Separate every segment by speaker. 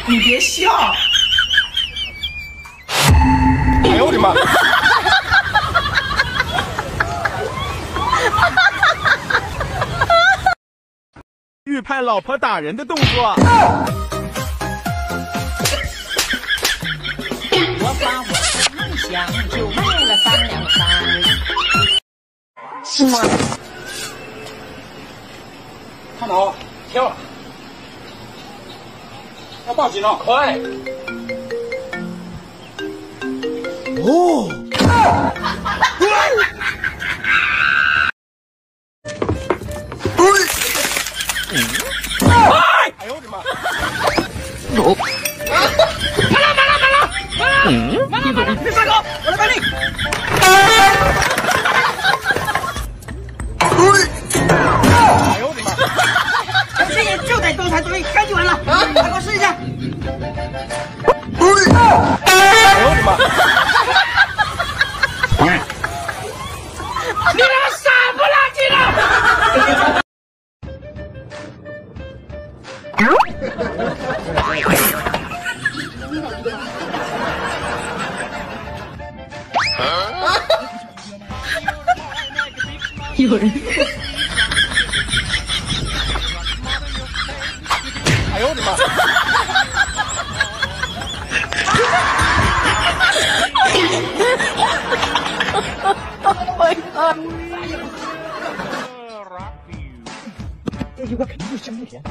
Speaker 1: 你别笑。
Speaker 2: 哎呦我的妈！预判老婆打人的动作。
Speaker 1: 我把我的梦想就卖了3两3。是吗？
Speaker 2: 看好，跳！要报警了，快！哦！哎呦我的妈！有！麻了！别撒狗，我来帮你。哎呦我的妈！
Speaker 1: 这个就得多才多艺，赶紧完了，来给我试一下。
Speaker 2: 哎呦我的妈！
Speaker 1: 你俩傻不拉几的！有人。
Speaker 2: 哎呦我的妈！这句话肯定就是香甜。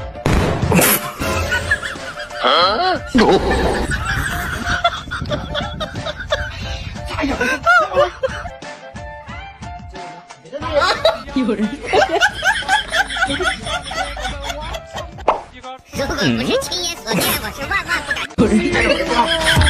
Speaker 2: 啊！哎呀！
Speaker 1: 有人。
Speaker 3: 如果不是亲眼所见，我是万万不敢。
Speaker 1: 有人。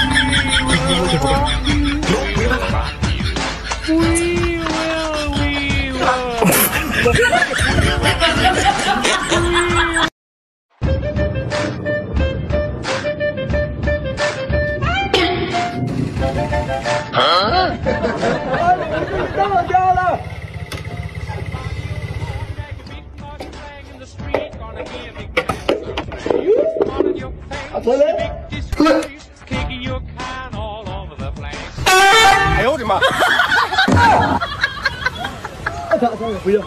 Speaker 2: 哎呦我的妈！不要！